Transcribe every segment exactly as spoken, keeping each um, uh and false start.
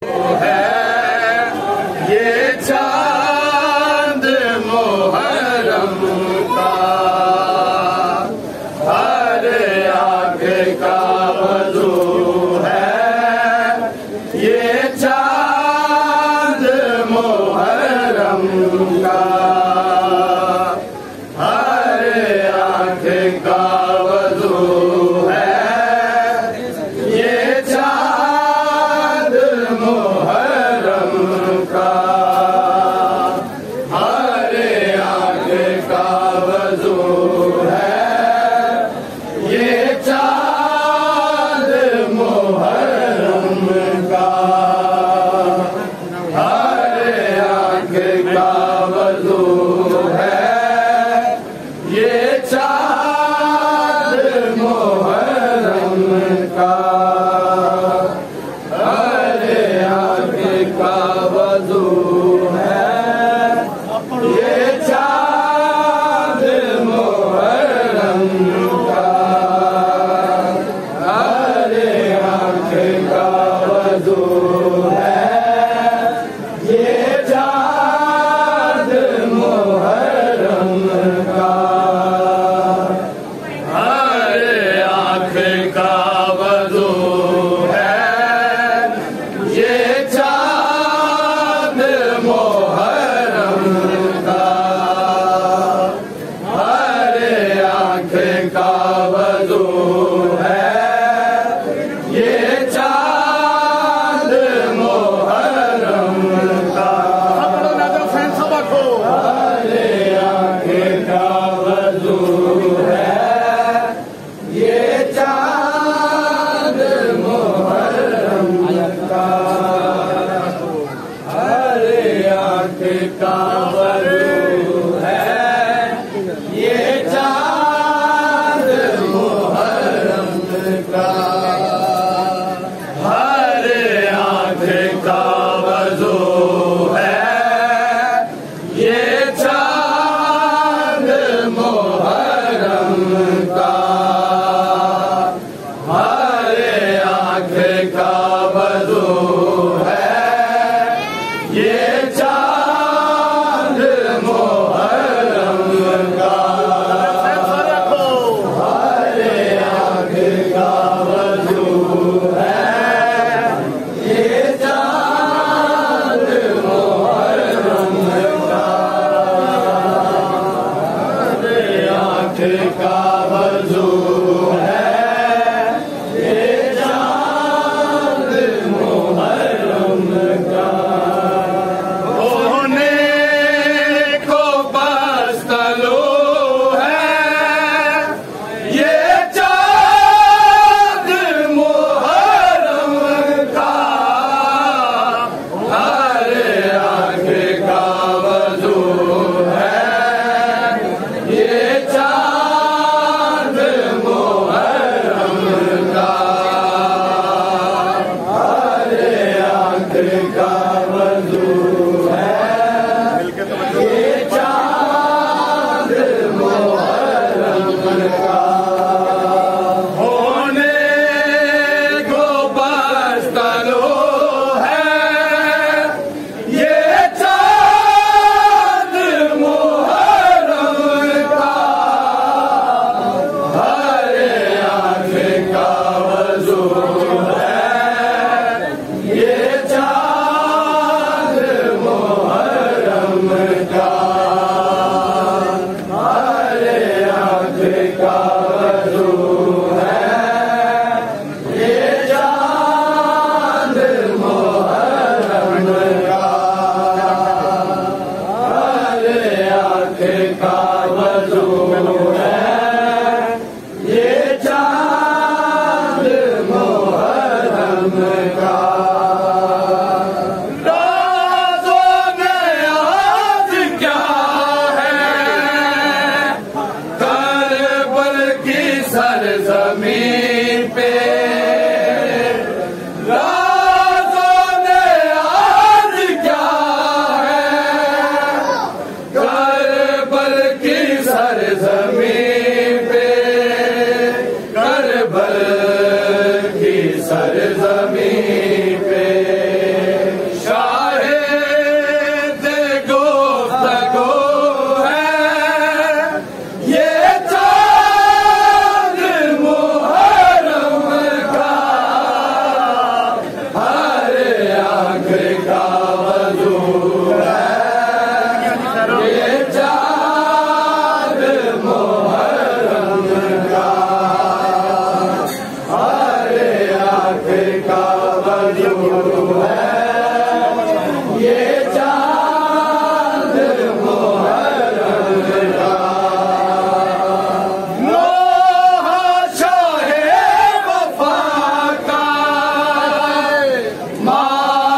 ये चाँद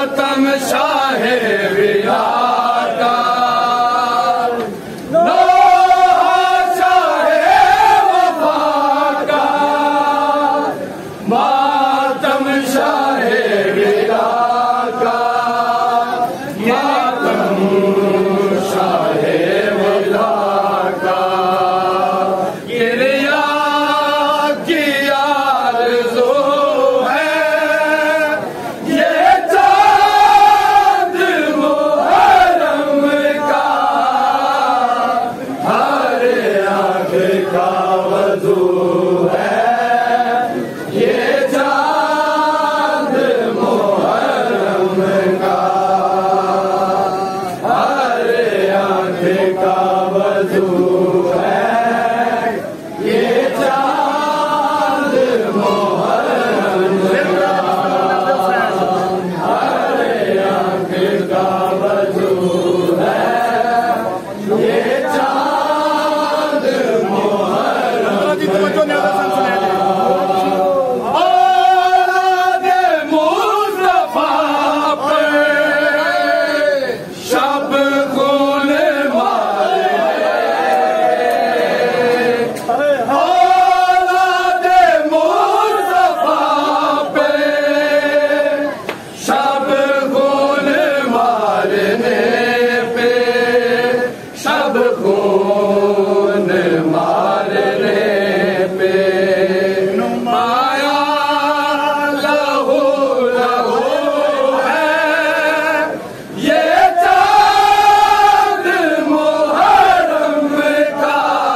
मातम शाहे विलाका नोहा शाहे वफा का मातम शाहे विलाका मातम शाहे विलाका गिरिया की आरज़ू है ये चाँद मुहर्रम का हर आँख का वज़ू है ये चाँद मुहर्रम का हर आँख का वज़ू है ये चाँद मुहर्रम का हर आँख का वज़ू है ये चाँद मुहर्रम औलादे मुस्तफा पे शब खून मारे औलादे मुस्तफा पे शब खून मारने पे शब खून मारने पे नुमाया लहू लहू है ये चाँद मुहर्रम का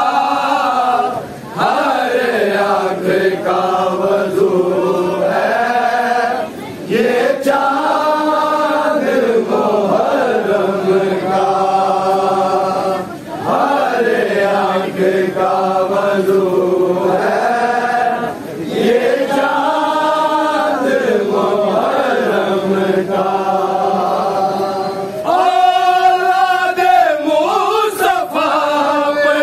हर आँख का वज़ू है ये चाँद मुहर्रम का हर आँख का वज़ू है ये चाँद मुहर्रम का औलादे मुस्तफा पे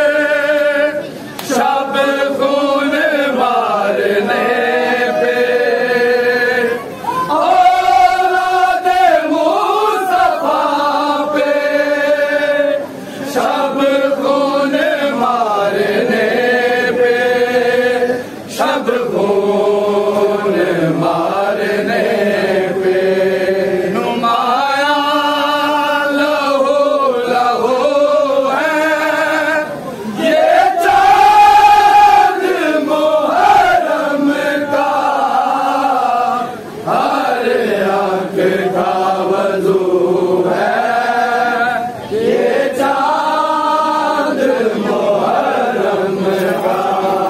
शब खून मारने पे औलादे मुस्तफा पे शब खून मारने पे शब खून मारने पे नुमाया लहू लहू है ये चाँद मुहर्रम का हर आँख का वज़ू है ये चाँद मुहर्रम का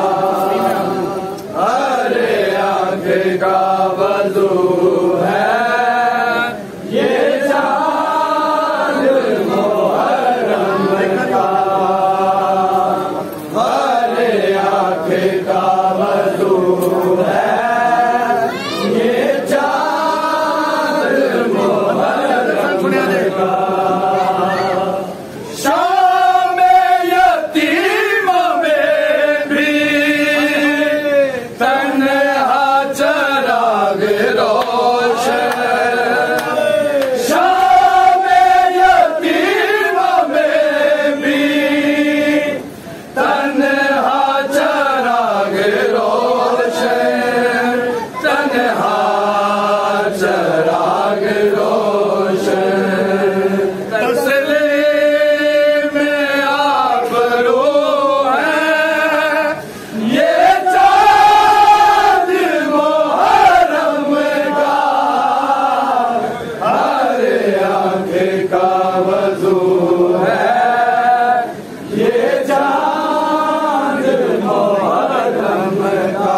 हर आँख का वज़ू है ये चाँद मुहर्रम का हर आँख का वज़ू है ये चाँद मुहर्रम का शाम यतीम में भी तन्हा चराग रोशन शाम यतीम में भी तन्हा चराग रोशन तन्हा चराग रोशन तस्लीम आबरू है ये चाँद मुहर्रम का हर आँख का वज़ू है ये चाँद मुहर्रम का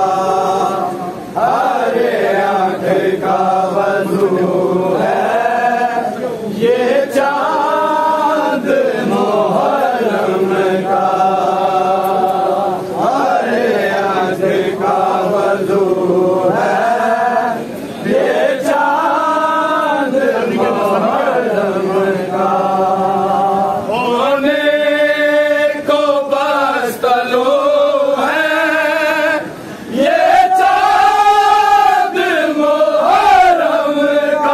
हर आँख का वज़ू है ये चाँद मुहर्रम का हर आँख का वज़ू है ये चाँद मुहर्रम का होने को बस तलो है ये चाँद मुहर्रम